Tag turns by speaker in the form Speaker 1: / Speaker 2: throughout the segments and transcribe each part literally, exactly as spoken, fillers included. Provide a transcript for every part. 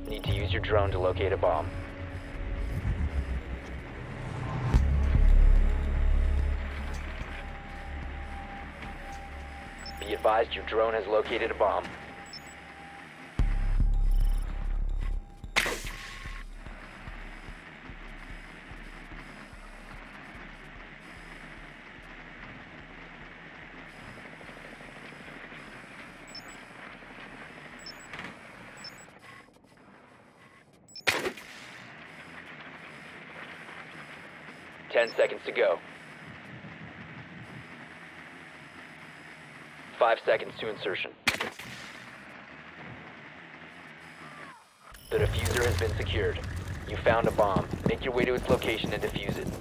Speaker 1: Need to use your drone to locate a bomb. Be advised your drone has located a bomb. Ten seconds to go. Five seconds to insertion. The diffuser has been secured. You found a bomb. Make your way to its location and defuse it.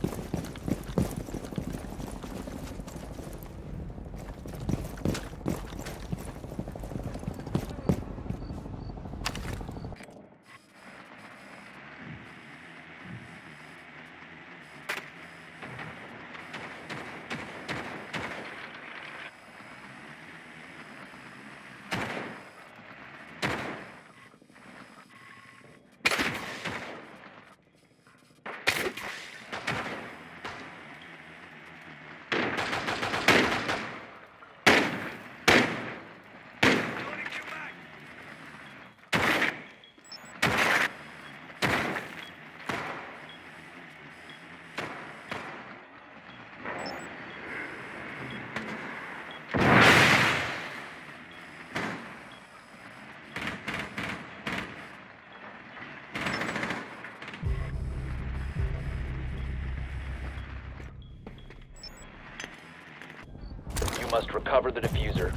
Speaker 1: You must recover the diffuser.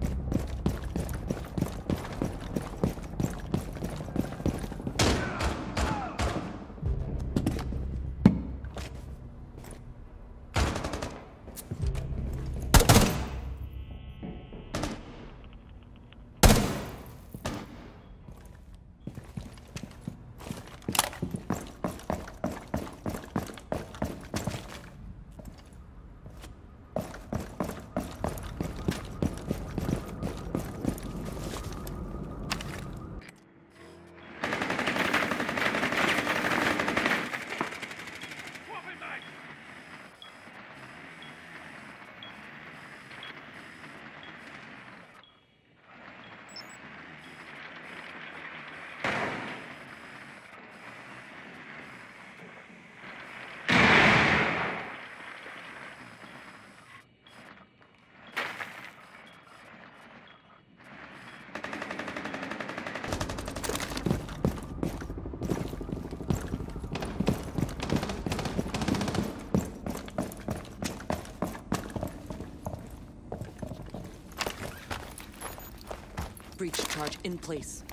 Speaker 2: Breach charge in place.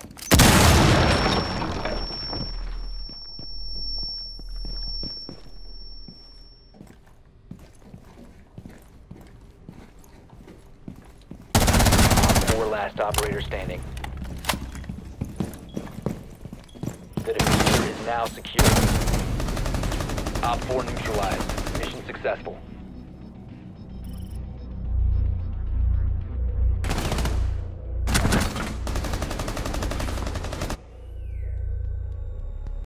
Speaker 1: Four last operator standing. The diffuser is now secure. Op four neutralized. Mission successful.